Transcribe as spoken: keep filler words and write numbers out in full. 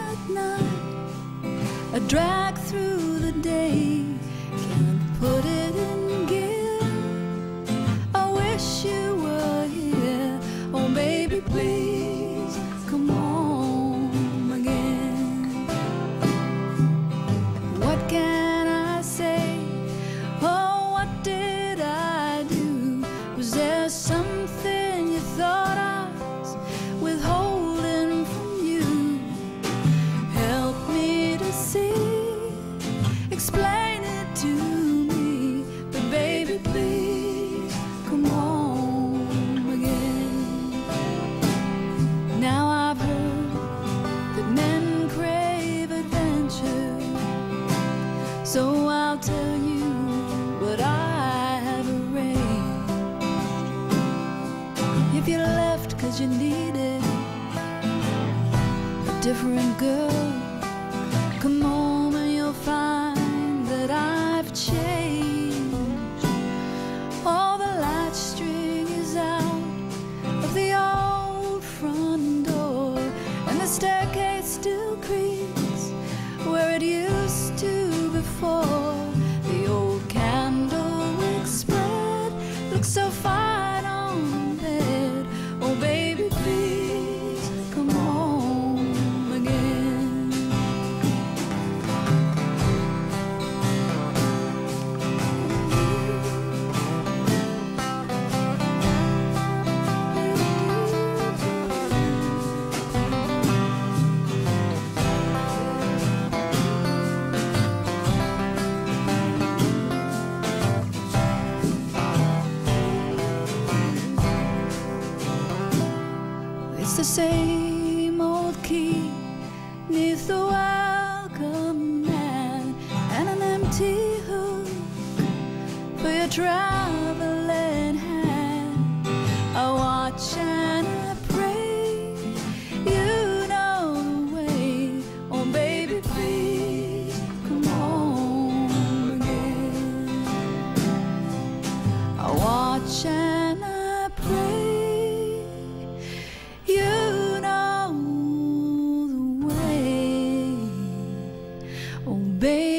at night, a drag through the day, can't put it in gear. I wish you were here, oh baby, please come home again. What can I say? Oh, what did I do? Was there something you thought I was withholding from you? Help me to see, explain it to me, but baby, please come home again. Now I've heard that men crave adventure, so I'll tell you what I have arranged. If you left 'cause you needed a different girl, come home and you'll find that I've changed. All the light string is out of the old front door, and the staircase still creaks where it used to before. The old candle wick spread looks so fine on the bed. Oh baby, please come home again. It's the same old key neath the welcome mat, and an empty hook for your traveling hand. I watch and I pray you know the way. Oh baby, please come home again. I watch and I pray you know the way. Oh baby,